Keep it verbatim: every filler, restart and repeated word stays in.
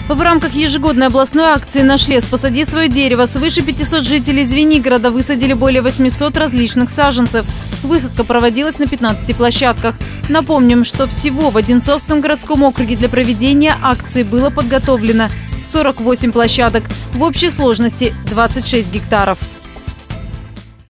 В рамках ежегодной областной акции «Наш лес. Посади свое дерево» свыше пятисот жителей Звенигорода высадили более восьмисот различных саженцев. Высадка проводилась на пятнадцати площадках. Напомним, что всего в Одинцовском городском округе для проведения акции было подготовлено сорок восемь площадок. В общей сложности двадцать шесть гектаров.